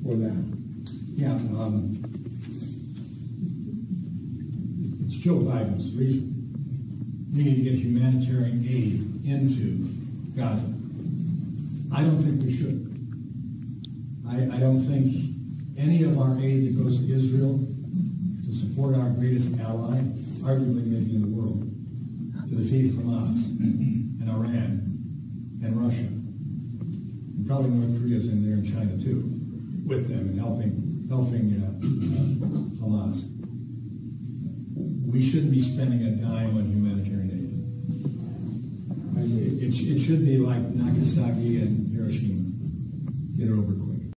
for that? Yeah, it's Joe Biden's reason. We need to get humanitarian aid into Gaza. I don't think we should. I don't think any of our aid that goes to Israel to support our greatest ally, arguably maybe in the world, to defeat Hamas and Iran and Russia, and probably North Korea's in there and China too, with them and helping Hamas. We shouldn't be spending a dime on humanitarian aid. It should be like Nagasaki and Hiroshima. Get it over quick.